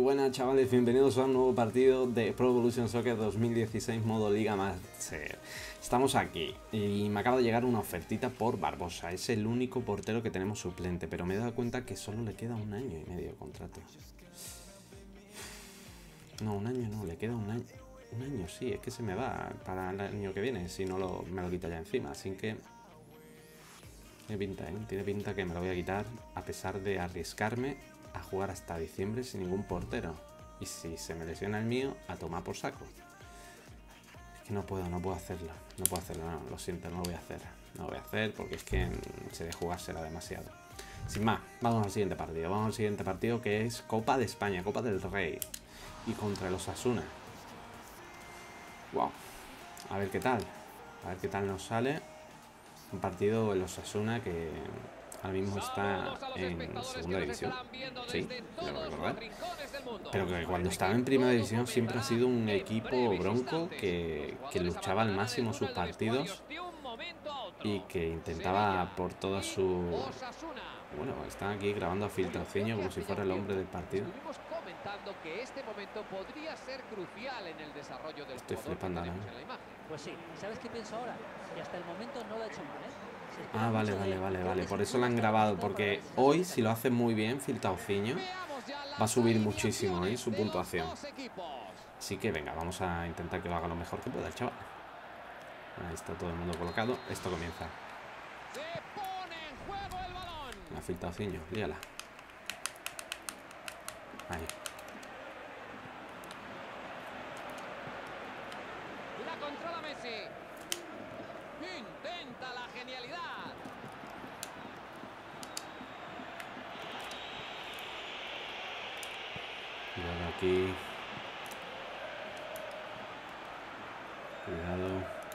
buenas chavales, bienvenidos a un nuevo partido de Pro Evolution Soccer 2016 modo Liga Master. Estamos aquí y me acaba de llegar una ofertita por Barbosa. Es el único portero que tenemos suplente, pero me he dado cuenta que solo le queda 1 año y medio de contrato. No, 1 año no, le queda 1 año. 1 año sí, es que se me va para el año que viene, si no me lo quita ya encima, así que... Tiene pinta, ¿eh? Tiene pinta que me lo voy a quitar, a pesar de arriesgarme a jugar hasta diciembre sin ningún portero. Y si se me lesiona el mío, a tomar por saco. Es que no puedo hacerlo. No puedo hacerlo, no, lo siento, no lo voy a hacer. No lo voy a hacer porque es que se de jugársela demasiado. Sin más, vamos al siguiente partido. Vamos al siguiente partido que es Copa de España, Copa del Rey. Y contra el Osasuna. Wow. A ver qué tal. A ver qué tal nos sale. Un partido el Osasuna que ahora mismo está en segunda división. Sí, quiero recordar. Pero que cuando estaba en primera división siempre ha sido un equipo bronco que luchaba al máximo sus partidos y que intentaba por toda su... Bueno, están aquí grabando a Filtraceño como si fuera el hombre del partido. Estoy flipando ahora. Pues sí, ¿sabes qué pienso ahora? Que hasta el momento no lo ha hecho mal, ¿eh? Ah, vale. Por eso lo han grabado, porque hoy, si lo hace muy bien, Filtraceño, va a subir muchísimo su puntuación. Así que venga, vamos a intentar que lo haga lo mejor que pueda el chaval. Ahí está todo el mundo colocado. Esto comienza. La Filtraceño, líala. Ahí. La controla Messi. Intenta la genialidad. Cuidado aquí. Cuidado.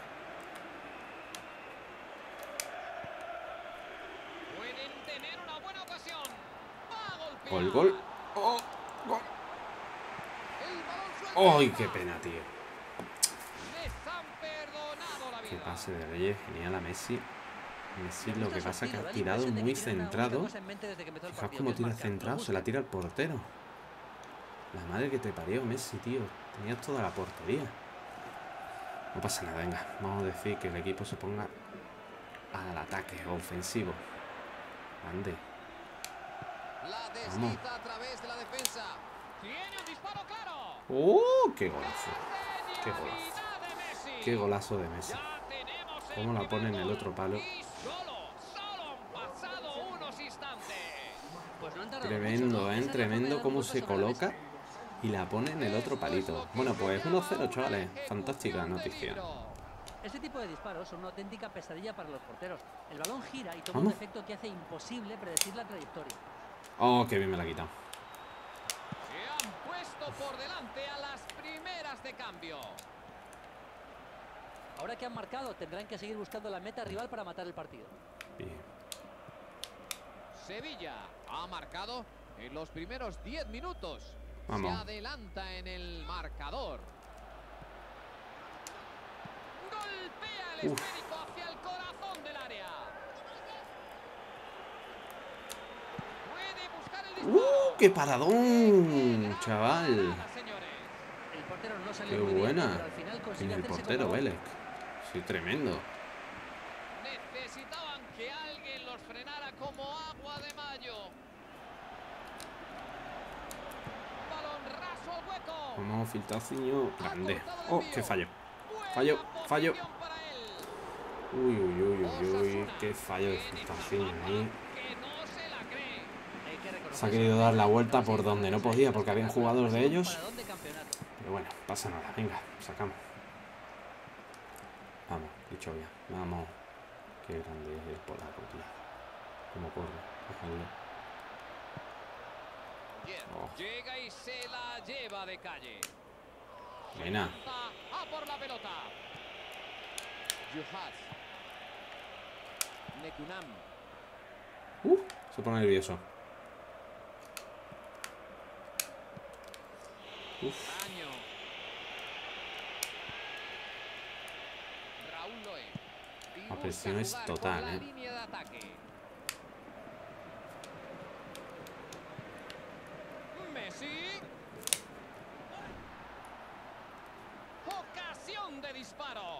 Pueden tener una buena ocasión. Va a golpear. Gol. ¡Oh! ¡Gol! El balón suelto. ¡Ay, qué pena, tío! Les han perdonado la vida. Qué pase de Reyes, genial a Messi. Messi lo que pasa es que ha tirado muy centrado. Fijaos cómo tira centrado, se la tira al portero. La madre que te parió, Messi, tío. Tenías toda la portería. No pasa nada, venga. Vamos a decir que el equipo se ponga al ataque ofensivo. Grande. La Vamos. desliza a través de la defensa. Tiene un disparo claro. ¡Oh! ¡Qué golazo! ¡Qué golazo! Genialidad de Messi. ¡Qué golazo de Messi! Ya tenemos el ¿Cómo la pone en primer el otro gol. palo? Y solo han pasado unos instantes. Pues no han tardado Tremendo, mucho, ¿no? Esa Tremendo razón cómo me da se un golpe sobre la coloca mesa. y la pone en el otro palito. Bueno, pues 1-0, chavales. Fantástica noticia. Ese tipo de disparos son una auténtica pesadilla para los porteros. El balón gira y toma Vamos. un efecto que hace imposible predecir la trayectoria. Oh, qué bien me la ha quitado. Se han puesto por delante a las primeras de cambio. Ahora que han marcado, tendrán que seguir buscando la meta rival para matar el partido. Bien. Sevilla ha marcado en los primeros 10 minutos. Vamos. Se adelanta en el marcador. Golpea el esférico hacia el corazón del área. Puede buscar el disparo. ¡Qué paradón, chaval! Nada, señores. El portero no salió ¡Qué muy bien, buena! pero al final En consigue el hacerse con portero, la bola. Vélez. Sí, tremendo. Necesitaban que alguien los frenara como agua de mayo. Balón raso al hueco. Vamos, Filtraceño. Grande. Ha cortado el ¡Oh, envío. qué fallo! Buena Fallo. posición para él. Uy, qué fallo de Filtraceño ahí. Que no se la cree. Hay que reconocer Se ha querido dar la vuelta por que donde no los podía porque habían jugadores de ellos. paradón de campeonato. Pero bueno, pasa nada. Venga, sacamos. Vamos, dicho ya. Vamos. Qué grande es el polaco, tío. Cómo corre. Déjalo. Bien. Oh. Llega y se la lleva de calle. Buena. A por la pelota. Yuhas. Nekunam. Se pone nervioso. Año. Raúl Loé. Y La presión es busca jugar total, por la línea de ataque. Messi. disparo.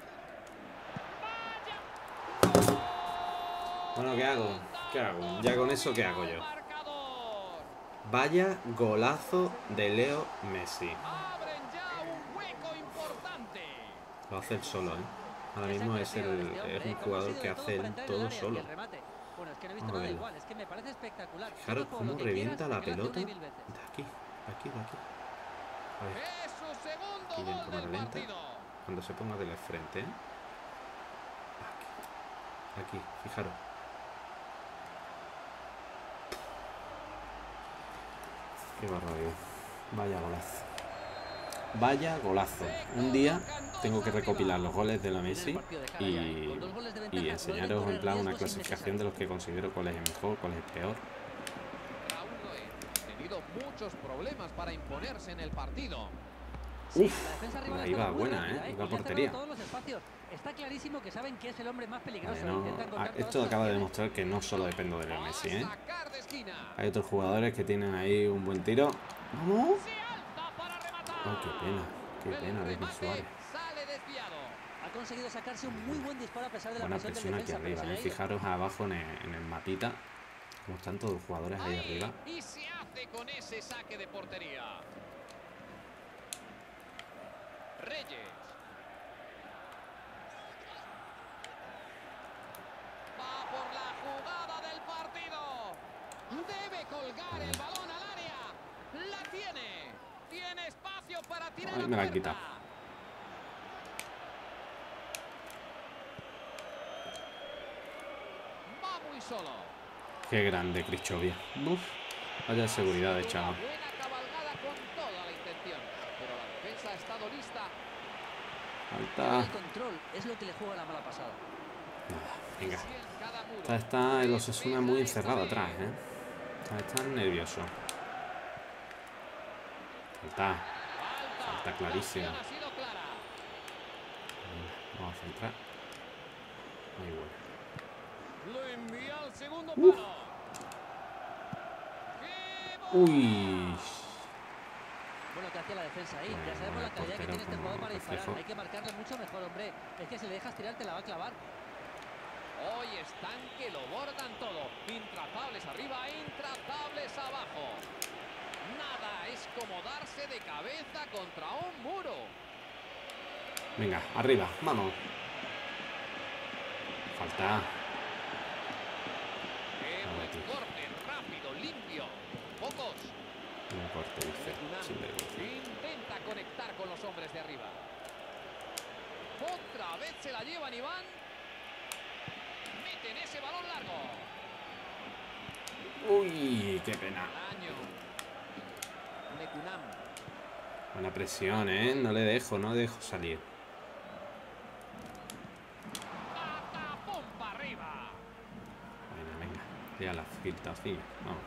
Bueno, ¿qué hago? ¿Qué hago? Ya con eso, ¿qué hago yo? Marcador. Vaya golazo de Leo Messi. Abren ya un hueco importante. Lo hace él solo, ¿eh? Ahora Qué mismo sangre es, fría de este es hombre, un ¿eh? Cómo ha jugador sido que de todo hace para él entrar en el todo área y solo. el remate. Bueno, es que no he visto Vamos a nada verlo. igual, es que me parece espectacular. Fijaros Tú pon cómo lo que revienta quieras, la que me lo hace pelota una y mil veces. de aquí, de aquí, de aquí. A ver, Es su segundo aquí en gol cámara del lenta. partido. Cuando se ponga del frente, ¿eh? Aquí, fijaros. Qué barbaridad. Vaya golazo. Vaya golazo. Un día tengo que recopilar los goles de la Messi y enseñaros en plan una clasificación de los que considero cuál es el mejor, cuál es el peor. Raúl Noé ha tenido muchos problemas para imponerse en el partido. Sí, la defensa rival ahí está va muy buena, rápida, ¿eh? y La le ha cerrado portería. todos los espacios. Está clarísimo que saben que es el hombre más peligroso. Bueno, Intentan encontrar todas esto sus acaba de opciones. demostrar que no solo dependo de Leo Va Messi, a ¿eh? sacar de esquina. Hay otros jugadores que tienen ahí un buen tiro. ¡Vamos! Se alza para rematar. ¡Oh, qué pena El de Luis remate Suárez! sale desviado. Ha conseguido sacarse un muy buen disparo a pesar de la Buena presión del presión aquí defensa, pero arriba, se le ¿eh? ha ido. Fijaros abajo en el mapita cómo están todos los jugadores ahí arriba. Y se hace con ese saque de portería. Reyes. Va por la jugada del partido. Debe colgar el balón al área. La tiene. Tiene espacio para tirar Ay, a me la han puerta. quitado. Va muy solo. ¡Qué grande, Krichovia! ¡Uf! Vaya seguridad de chaval. Una buena cabalgada con toda la intención. Pero la defensa ha estado lista. Falta. El control es lo que le juega la mala pasada. Nada, venga. Sí, en cada muro. Está el Osasuna muy encerrado atrás, ¿eh? Está nervioso. Falta clarísima. La acción ha sido clara. Vamos a centrar. Muy bueno. Lo envía al segundo palo. ¡Qué gol! ¡Uy! Bueno, que hacía la defensa ahí. Bueno, Ya sabemos la el calidad que portero tiene este como jugador para disparar. reflejo. Hay que marcarle mucho mejor, hombre. Es que si le dejas tirar te la va a clavar. Hoy están que lo bordan todo. Intratables arriba, intratables abajo. Nada es como darse de cabeza contra un muro. Venga, arriba, vamos. Falta. Qué Ahora buen tú. corte, rápido, limpio. Pocos. Un corte, dice. Sin vergüenza. Intenta conectar con los hombres de arriba. Otra vez se la llevan Iván. Meten ese balón largo. Uy, qué pena. Daño. Lecunam. Buena presión, ¿eh? No le dejo salir. Patapum para arriba. Venga. Ya la filtración. Vamos.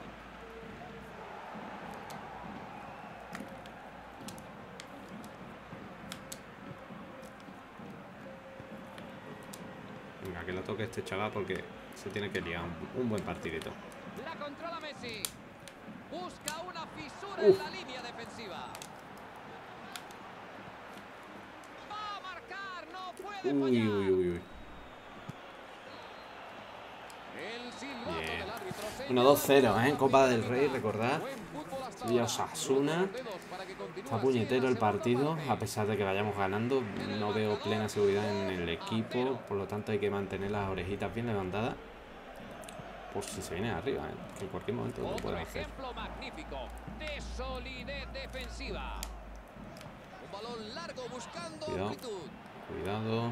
Venga, que lo toque este chaval porque se tiene que liar un buen partidito. La controla Messi. Busca una fisura en la línea defensiva. Va a marcar, no puede fallar. Uy. El silbato Bien. del árbitro señala 1-2-0, ¿eh? la Copa del primera Rey, mitad. recordad. Buen fútbol hasta Sevilla ahora. Osasuna. Los dedos para que continúe Está así puñetero en el la partido, segunda parte. a pesar de que vayamos ganando. No veo plena seguridad en el equipo, por lo tanto hay que mantener las orejitas bien levantadas. Por si se viene arriba, ¿eh? Que en cualquier momento lo Otro pueden hacer. ejemplo magnífico de solidez defensiva. Un balón largo buscando Cuidado. amplitud. Cuidado.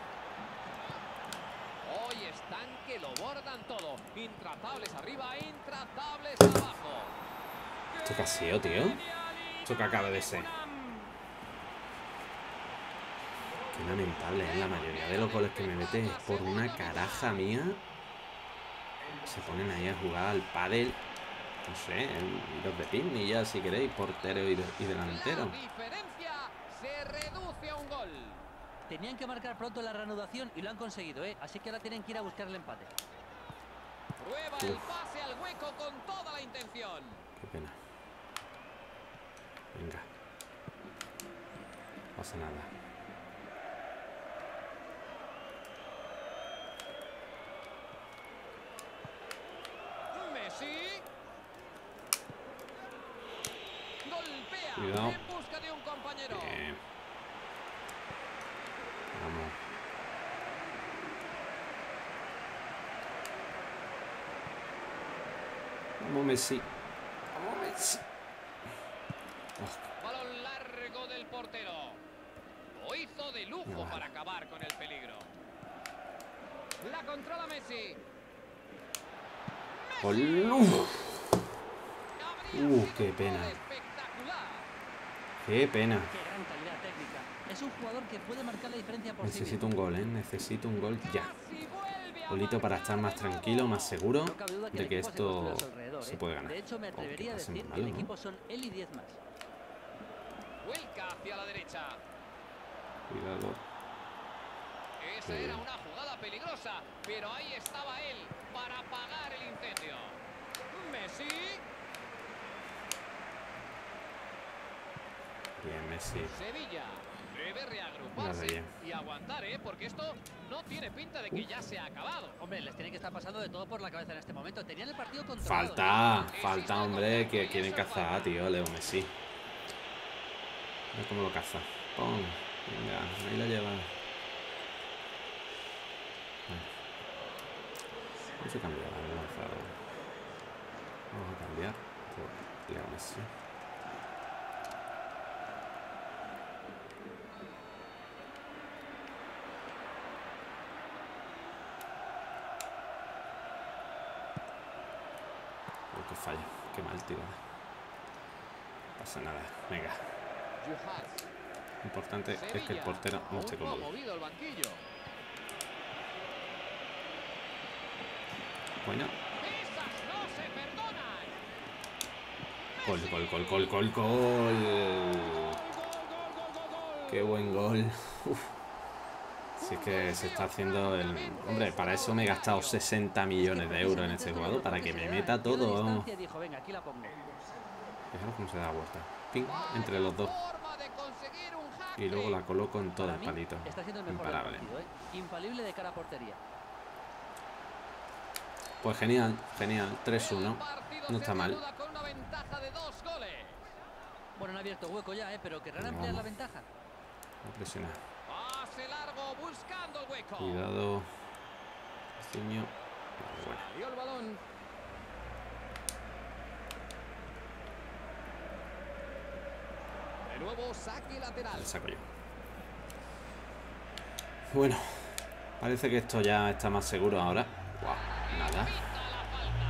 Hoy están que lo bordan todo. Intratables arriba, intratables abajo. ¿Esto qué ha sido, tío? ¿Esto que acaba de ser? Qué lamentable, ¿eh? La mayoría de los goles que me meten es por una caraja mía. Se ponen ahí a jugar al pádel. No sé, los de picnic ya si queréis, portero y delantero. La diferencia se reduce a un gol. Tenían que marcar pronto la reanudación y lo han conseguido, ¿eh? Así que ahora tienen que ir a buscar el empate. Prueba el pase al hueco con toda la intención. Qué pena. Venga. No pasa nada. golpea Cuidado. en busca de un compañero. Bien. Vamos. Vamos, Messi. Vamos, Messi. Oh, Balón largo del portero. Lo hizo de lujo vale. para acabar con el peligro. La controla Messi. ¡Olu! Habría sido qué un pena. gol espectacular. ¡Qué pena! Qué gran calidad técnica. Es un jugador que puede marcar la diferencia por sí Necesito mismo. un gol, ¿eh? Necesito un gol ya. Casi vuelve a Golito para estar más marcar de tranquilo, nuevo. más seguro No cabe duda que de el que equipo se construye esto a su alrededor, se ¿eh? puede ganar. De hecho, me Oh, qué atrevería a pase decir más que el malo, ¿no? equipo son él y 10 más. Vuelca hacia la derecha. Cuidado. Esa Qué era bien. una jugada peligrosa, pero ahí estaba él para apagar el incendio. Messi. Bien, Messi. Sevilla debe Nada reagruparse bien. y aguantar, porque esto no tiene pinta de que ya se ha acabado. Hombre, les tiene que estar pasando de todo por la cabeza en este momento. Tenían el partido controlado. Falta, hombre, que quieren cazar, tío, Leo Messi. Mira cómo lo caza. ¡Pum! Venga, ahí la lleva. Bueno. Vamos a cambiar el lanzador. Vamos a cambiar por Leo Messi. Oh, qué fallo, qué mal tirada. No pasa nada, venga. Juhas. Lo importante es que el Sevilla portero no esté aún no ha cómodo. movido el banquillo. Bueno, Esas no se perdonan. gol. Qué buen gol. Uf. Si es que se está haciendo el... Hombre, para eso me he gastado 60 millones de euros en este jugador, para que me meta todo, vamos. Dijo, venga, aquí la pongo. Fijaros cómo se da vuelta. Ping, entre los dos. Forma de conseguir un hat-trick. Y luego la coloco en todo Para el mí, palito. está siendo el mejor Imparable. del partido, ¿eh? Infalible de cara a portería. Pues genial, 3-1. El partido No se está mal. reanuda con una ventaja de 2 goles. Bueno, han abierto hueco ya, pero querrán Venga, ampliar la vamos. ventaja. No presiona. Pase largo buscando el hueco. Cuidado. Ciño. Bueno. Dio el balón. De nuevo saque lateral. Le saco yo. Bueno, parece que esto ya está más seguro ahora. Guau, nada. Pita la falta.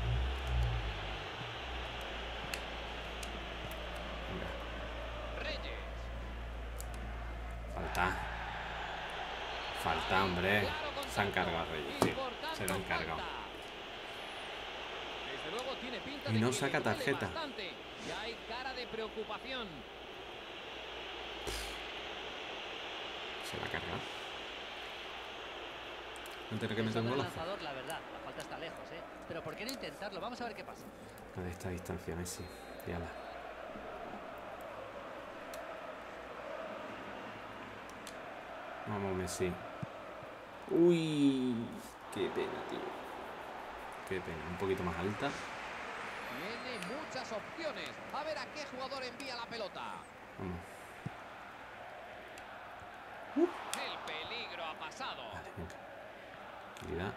Venga, Reyes. falta, hombre. Claro Se han contacto. cargado a Reyes, tío. Importante Se lo han cargado. falta. Desde luego tiene pinta Y de no que saca le duele tarjeta. bastante. Y hay cara de preocupación. Se va a cargar. No tiene que Es meter un buen golazo. lanzador, la verdad. La falta está lejos, ¿eh? Pero ¿por qué no intentarlo? Vamos a ver qué pasa. De esta distancia, Messi. Y ala. Vamos, Messi. Uy, qué pena, tío. Qué pena. Un poquito más alta. Tiene muchas opciones. A ver a qué jugador envía la pelota. Vamos. El peligro ha pasado. Vale, venga. Tranquilidad.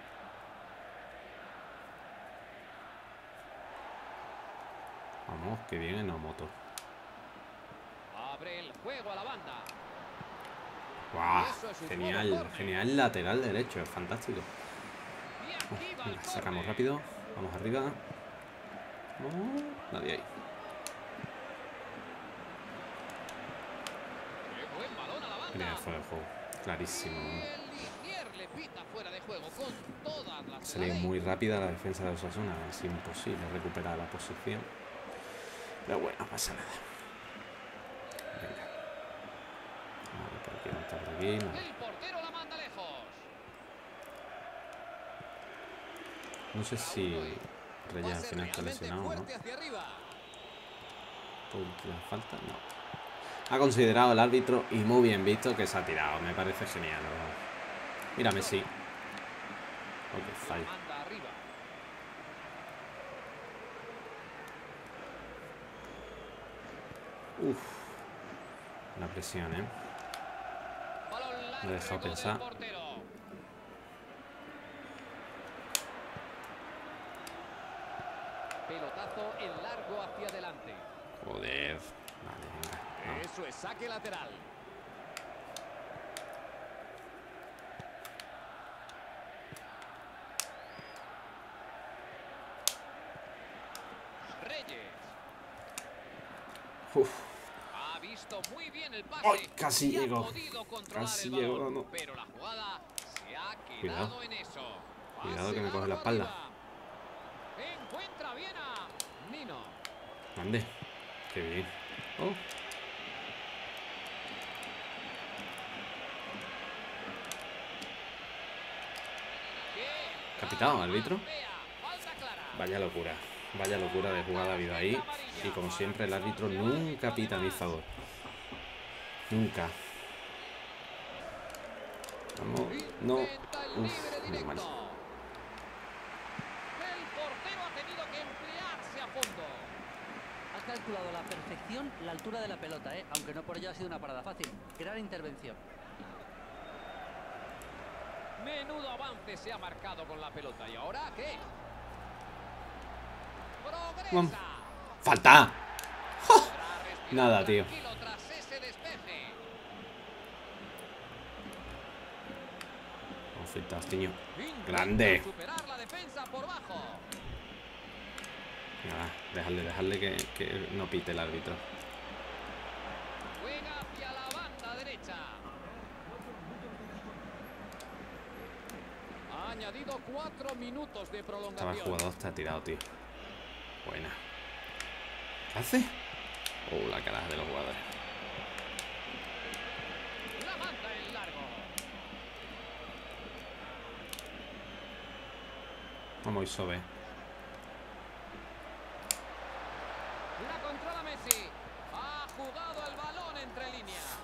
Vamos, que viene en la moto. Abre el juego a la banda. ¡Guau! Eso es un Genial, nuevo córner. genial lateral derecho, es fantástico. Y aquí va el Venga, sacamos córner. rápido. Vamos arriba. No, nadie ahí. Qué buen balón a la banda. Mira, fuera de juego. Clarísimo. Y el Linier le pita fuera de juego con todas las Salió muy rápida la defensa de Osasuna. Es imposible recuperar la posición. Pero bueno, no pasa nada. Venga. Vale, por aquí, no está por aquí. No. El portero la manda lejos. No sé si Reyes al Pase final está realmente lesionado, ¿no? fuerte hacia arriba. ¿Por la falta? No. Ha considerado el árbitro y muy bien visto que se ha tirado. Me parece genial. Mira Messi. Ok, fallo. Manda arriba. Uf. La presión, ¿eh? Me he dejado pensar. Pelotazo en largo hacia adelante. Joder. Vale, venga. No. Eso es saque lateral. Reyes. Uf. Ha visto muy bien el pase. ¡Ay! Casi y ha llego. podido controlar Casi el balón, llego, no. pero la jugada se ha quedado Cuidado. en eso. Cuidado que me Pase coge la largo espalda. arriba. Encuentra bien a Nino. Grande. Qué bien. Oh. Capitán, árbitro. Vaya locura. Vaya locura de jugada ha habido ahí. Y como siempre el árbitro nunca pita a mi favor. Nunca. Vamos. No. Uf, muy mal. El portero ha tenido que emplearse a fondo. Ha calculado a la perfección la altura de la pelota, aunque no por ello ha sido una parada fácil. Gran intervención. Menudo avance se ha marcado con la pelota. ¿Y ahora qué? Progresa. ¡Falta! Podrá respirar Nada, tío. tranquilo tras ese despeje. Conflicto, Astiño. Intenta Grande. superar la defensa por bajo. Nada, dejarle que no pite el árbitro. Juega hacia la banda derecha. Ha añadido 4 minutos de Estaba el prolongación. jugador, está tirado, tío. Buena. ¿Qué hace? Oh, la cara de los jugadores. La manda en largo. Vamos, Isobe. La controla Messi. Ha jugado el balón entre líneas.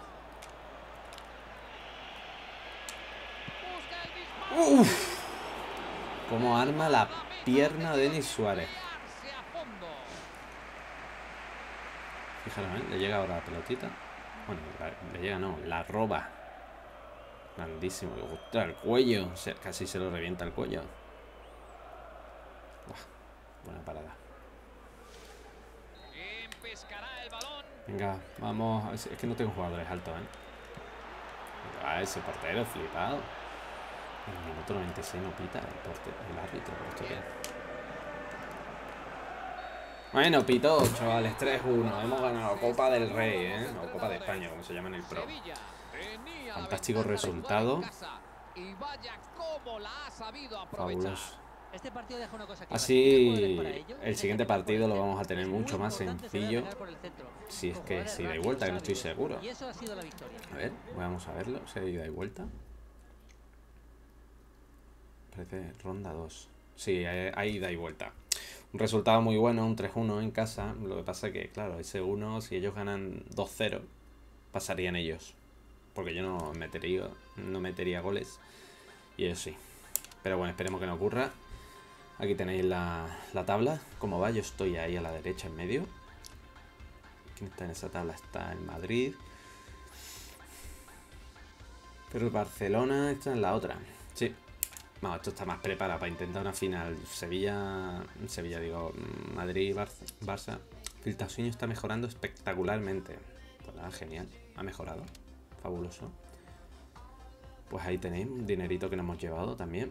Busca el disparo. ¡Uf! Cómo arma la pierna de Denis Suárez. Emplearse a fondo. Fijaros, ¿eh? Le llega ahora la pelotita. Bueno, le llega no, la roba. Grandísimo. ¡Ostras, el cuello! Casi se lo revienta el cuello. Buah, buena parada. ¿Quién pescará el balón? Venga, vamos. Es que no tengo jugadores altos, ¿eh? Ah, ese portero flipado. En el minuto 96 no pita el árbitro. ¿Esto qué es? Bueno, pitó, chavales, 3-1. Hemos ganado la Copa del Rey, ¿eh? O Copa de España, como se llama en el Pro. Sevilla tenía la Fantástico ventaja de jugar resultado. en casa, y vaya cómo la ha sabido aprovechar. Fabuloso. Este partido deja una cosa clara. Así, el siguiente partido lo vamos a tener mucho más sencillo. Si es que es ida y vuelta, que no estoy seguro. Y eso ha sido la victoria. A ver, vamos a verlo. Si hay ida y vuelta. Parece ronda 2. Sí, hay ida y vuelta. Un resultado muy bueno, un 3-1 en casa. Lo que pasa que, claro, ese 1, si ellos ganan 2-0, pasarían ellos. Porque yo no metería goles. Y ellos sí. Pero bueno, esperemos que no ocurra. Aquí tenéis la tabla. ¿Cómo va? Yo estoy ahí a la derecha en medio. ¿Quién está en esa tabla? Está el Madrid. Pero el Barcelona está en la otra. Sí. No, esto está más preparado para intentar una final. Madrid-Barça. Filtausinho está mejorando espectacularmente. Pues nada, genial. Ha mejorado. Fabuloso. Pues ahí tenéis un dinerito que nos hemos llevado también.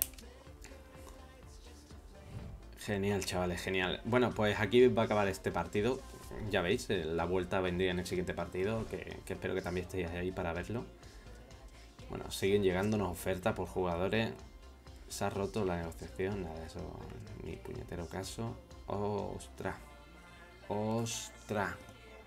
Genial, chavales, genial. Bueno, pues aquí va a acabar este partido. Ya veis, la vuelta vendría en el siguiente partido, que espero que también estéis ahí para verlo. Bueno, siguen llegándonos ofertas por jugadores. Se ha roto la negociación, nada de eso, ni puñetero caso. ¡Ostras! ¡Ostras!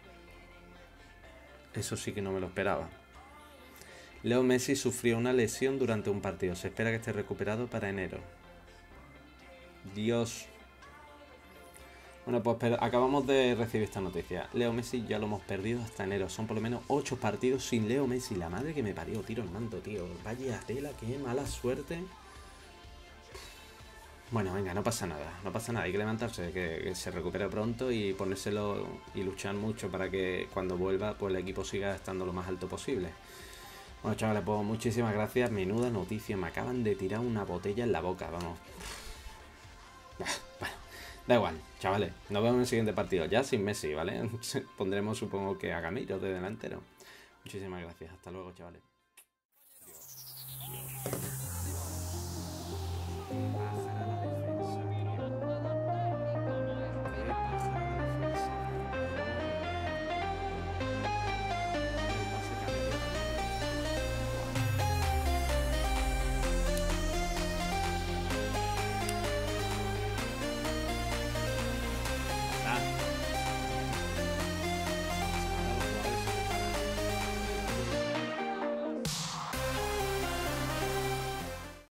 Eso sí que no me lo esperaba. Leo Messi sufrió una lesión durante un partido. Se espera que esté recuperado para enero. Dios. Bueno, pues acabamos de recibir esta noticia. Leo Messi ya lo hemos perdido hasta enero. Son por lo menos 8 partidos sin Leo Messi. La madre que me parió, tiro el manto, tío. Vaya tela, qué mala suerte. Bueno, venga, no pasa nada, no pasa nada, hay que levantarse, que se recupere pronto y ponérselo y luchar mucho para que cuando vuelva pues el equipo siga estando lo más alto posible. Bueno, chavales, pues muchísimas gracias, menuda noticia, me acaban de tirar una botella en la boca, vamos. Bueno, da igual, chavales, nos vemos en el siguiente partido, ya sin Messi, ¿vale? Pondremos supongo que a Gamiro de delantero. Muchísimas gracias, hasta luego, chavales.